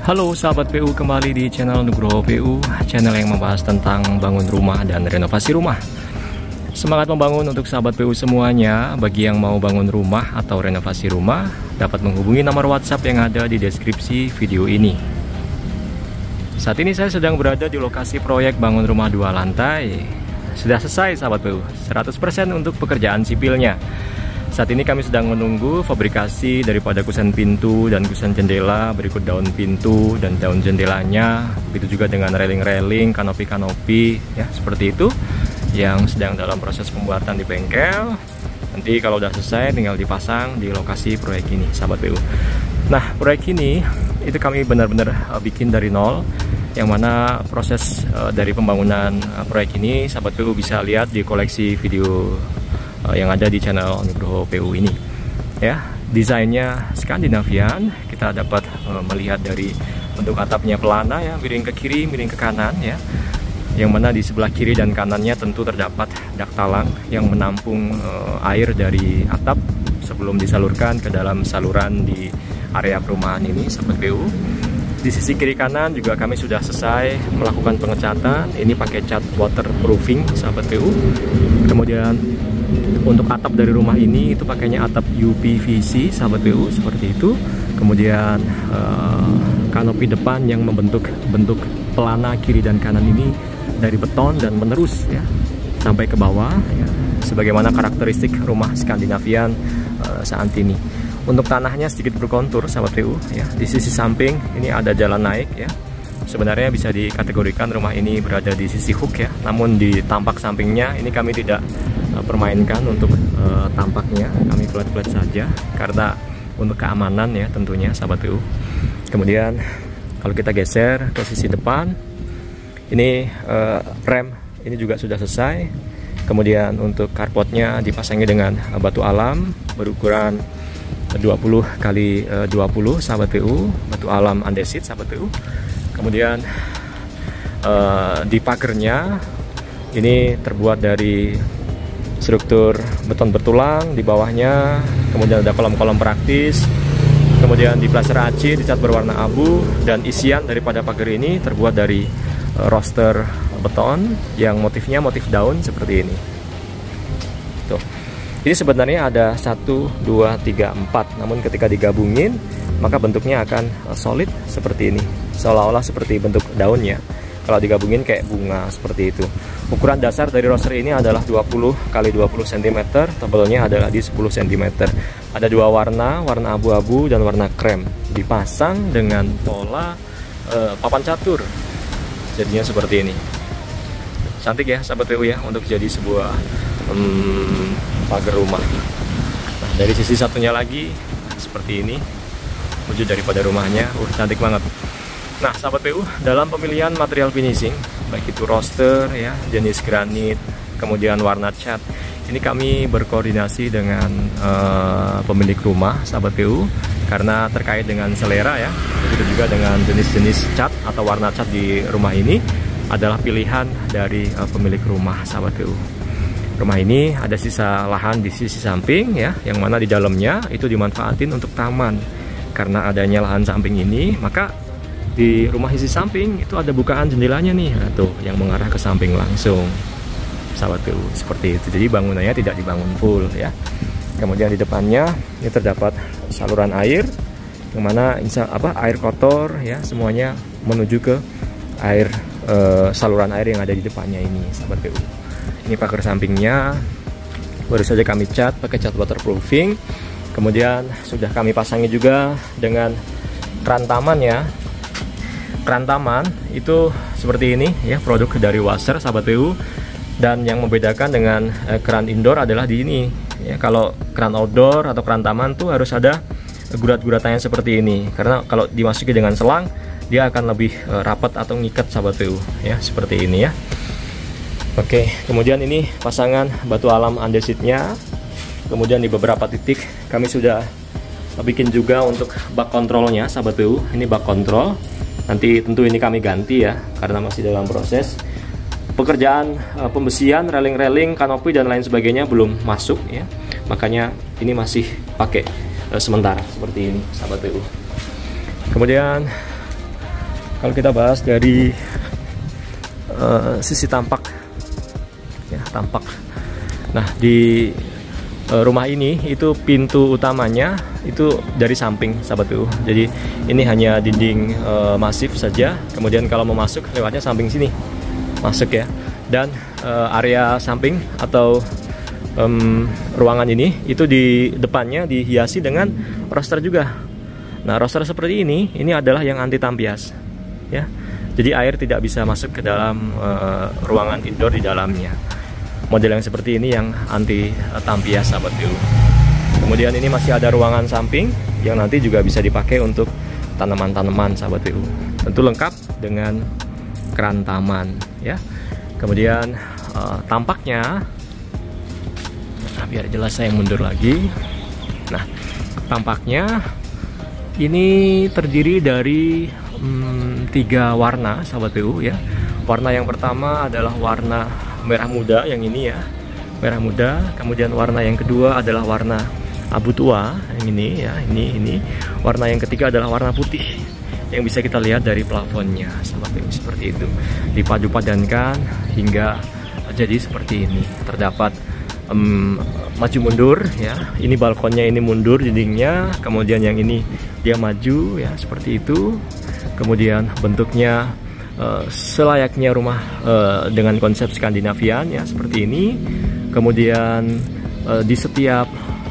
Halo sahabat PU, kembali di channel Nugroho PU, channel yang membahas tentang bangun rumah dan renovasi rumah. Semangat membangun untuk sahabat PU semuanya. Bagi yang mau bangun rumah atau renovasi rumah, dapat menghubungi nomor WhatsApp yang ada di deskripsi video ini. Saat ini saya sedang berada di lokasi proyek bangun rumah 2 lantai. Sudah selesai sahabat PU, 100% untuk pekerjaan sipilnya. Saat ini kami sedang menunggu fabrikasi daripada kusen pintu dan kusen jendela, berikut daun pintu dan daun jendelanya, begitu juga dengan railing-railing, kanopi-kanopi, ya seperti itu, yang sedang dalam proses pembuatan di bengkel. Nanti kalau udah selesai tinggal dipasang di lokasi proyek ini, sahabat PU. Nah, proyek ini itu kami benar-benar bikin dari nol, yang mana proses dari pembangunan proyek ini sahabat PU bisa lihat di koleksi video yang ada di channel Nugroho PU ini. Ya, desainnya Skandinavian. Kita dapat melihat dari bentuk atapnya pelana, ya, miring ke kiri, miring ke kanan, ya. Yang mana di sebelah kiri dan kanannya tentu terdapat dak talang yang menampung air dari atap sebelum disalurkan ke dalam saluran di area perumahan ini, sahabat PU. Di sisi kiri kanan juga kami sudah selesai melakukan pengecatan. Ini pakai cat waterproofing, sahabat PU. Kemudian untuk atap dari rumah ini itu pakainya atap UPVC, sahabat PU, seperti itu. Kemudian kanopi depan yang membentuk bentuk pelana kiri dan kanan ini dari beton dan menerus, ya, sampai ke bawah, ya, sebagaimana karakteristik rumah Skandinavian saat ini. Untuk tanahnya sedikit berkontur, sahabat PU, ya. Di sisi samping ini ada jalan naik, ya. Sebenarnya bisa dikategorikan rumah ini berada di sisi hook, ya. Namun di tampak sampingnya ini kami tidak permainkan untuk tampaknya, kami flat-flat saja karena untuk keamanan, ya, tentunya, sahabat PU. Kemudian kalau kita geser ke sisi depan, ini rem ini juga sudah selesai. Kemudian untuk carportnya dipasangi dengan batu alam berukuran 20 x 20, sahabat PU, batu alam andesit, sahabat PU. Kemudian di pagernya ini terbuat dari struktur beton bertulang di bawahnya. Kemudian ada kolom-kolom praktis. Kemudian di plaster aci dicat berwarna abu, dan isian daripada pagar ini terbuat dari roster beton yang motifnya motif daun seperti ini. Tuh. Ini sebenarnya ada 1, 2, 3, 4. Namun ketika digabungin maka bentuknya akan solid seperti ini, seolah-olah seperti bentuk daunnya. Kalau digabungin kayak bunga seperti itu. Ukuran dasar dari roster ini adalah 20 x 20 cm, tebalnya adalah di 10 cm. Ada dua warna, warna abu-abu dan warna krem. Dipasang dengan pola papan catur. Jadinya seperti ini. Cantik, ya, sahabat PU, ya, untuk jadi sebuah pagar rumah. Nah, dari sisi satunya lagi seperti ini wujud daripada rumahnya. Cantik banget. Nah, sahabat PU, dalam pemilihan material finishing, baik itu roster, ya, jenis granit, kemudian warna cat, ini kami berkoordinasi dengan pemilik rumah, sahabat PU, karena terkait dengan selera, ya. Begitu juga dengan jenis-jenis cat atau warna cat di rumah ini adalah pilihan dari pemilik rumah, sahabat PU. Rumah ini ada sisa lahan di sisi samping, ya, yang mana di dalamnya itu dimanfaatin untuk taman. Karena adanya lahan samping ini, maka di rumah sisi samping itu ada bukaan jendelanya nih, tuh, yang mengarah ke samping langsung, sahabat PU, seperti itu. Jadi bangunannya tidak dibangun full, ya. Kemudian di depannya ini terdapat saluran air, yang mana air kotor, ya, semuanya menuju ke air saluran air yang ada di depannya ini, sahabat PU. Ini pagar sampingnya baru saja kami cat pakai cat waterproofing. Kemudian sudah kami pasangi juga dengan keran taman, ya. Keran taman itu seperti ini, ya, produk dari Wasser, sahabat PU. Dan yang membedakan dengan keran indoor adalah di ini, ya. Kalau keran outdoor atau keran taman tuh harus ada gurat-guratannya seperti ini, karena kalau dimasuki dengan selang dia akan lebih rapat atau ngikat, sahabat PU, ya, seperti ini, ya. Oke, kemudian ini pasangan batu alam andesitnya. Kemudian di beberapa titik kami sudah bikin juga untuk bak kontrolnya, sahabat PU. Ini bak kontrol. Nanti tentu ini kami ganti, ya, karena masih dalam proses pekerjaan pembesian, railing-railing, kanopi dan lain sebagainya belum masuk, ya. Makanya ini masih pakai sementara seperti ini, sahabat PU. Kemudian kalau kita bahas dari sisi tampak, ya tampak. Nah di rumah ini itu pintu utamanya itu dari samping sahabat PU. Jadi ini hanya dinding masif saja. Kemudian kalau mau masuk lewatnya samping sini masuk ya. Dan area samping atau ruangan ini itu di depannya dihiasi dengan roster juga. Nah roster seperti ini adalah yang anti tampias ya. Jadi air tidak bisa masuk ke dalam ruangan indoor di dalamnya. Model yang seperti ini yang anti tampias sahabat PU. Kemudian ini masih ada ruangan samping yang nanti juga bisa dipakai untuk tanaman-tanaman sahabat PU. Tentu lengkap dengan keran taman ya. Kemudian tampaknya, nah, biar jelas saya mundur lagi. Nah tampaknya ini terdiri dari 3 warna sahabat PU ya. Warna yang pertama adalah warna merah muda yang ini ya, merah muda. Kemudian warna yang kedua adalah warna abu tua yang ini ya, ini. Warna yang ketiga adalah warna putih yang bisa kita lihat dari plafonnya sahabat PU seperti itu. Dipadu-padankan hingga jadi seperti ini. Terdapat maju mundur ya. Ini balkonnya ini mundur dindingnya, kemudian yang ini dia maju ya seperti itu. Kemudian bentuknya selayaknya rumah dengan konsep Skandinavian ya seperti ini. Kemudian di setiap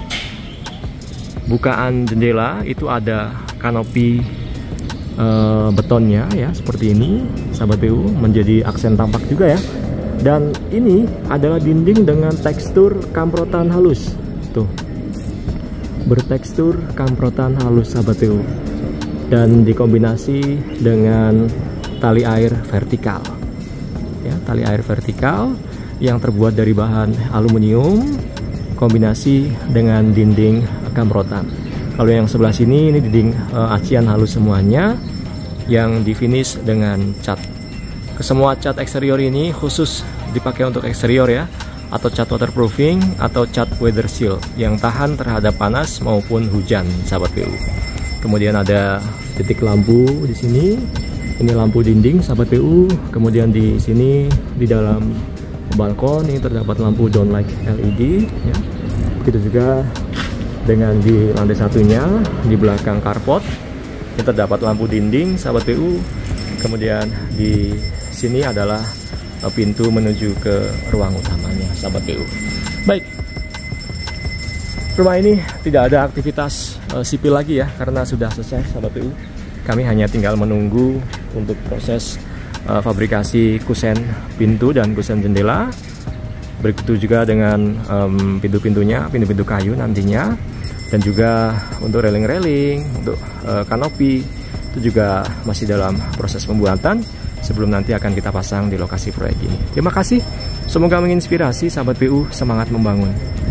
bukaan jendela itu ada kanopi betonnya ya seperti ini sahabat PU, menjadi aksen tampak juga ya. Dan ini adalah dinding dengan tekstur kamprotan halus tuh, bertekstur kamprotan halus sahabat PU, dan dikombinasi dengan tali air vertikal ya, tali air vertikal yang terbuat dari bahan aluminium kombinasi dengan dinding kamprotan. Kalau yang sebelah sini ini dinding acian halus semuanya yang di finish dengan cat. Semua cat eksterior ini khusus dipakai untuk eksterior ya, atau cat waterproofing atau cat weather seal yang tahan terhadap panas maupun hujan sahabat PU. Kemudian ada titik lampu di sini. Ini lampu dinding sahabat PU. Kemudian di sini di dalam balkon ini terdapat lampu downlight LED ya. Begitu juga dengan di lantai satunya di belakang carport ini terdapat lampu dinding sahabat PU. Kemudian di sini adalah pintu menuju ke ruang utamanya sahabat PU. Baik, rumah ini tidak ada aktivitas sipil lagi ya, karena sudah selesai sahabat PU. Kami hanya tinggal menunggu untuk proses fabrikasi kusen pintu dan kusen jendela. Begitu juga dengan pintu-pintunya, pintu-pintu kayu nantinya. Dan juga untuk railing-railing, untuk kanopi itu juga masih dalam proses pembuatan sebelum nanti akan kita pasang di lokasi proyek ini. Terima kasih, semoga menginspirasi sahabat PU, semangat membangun.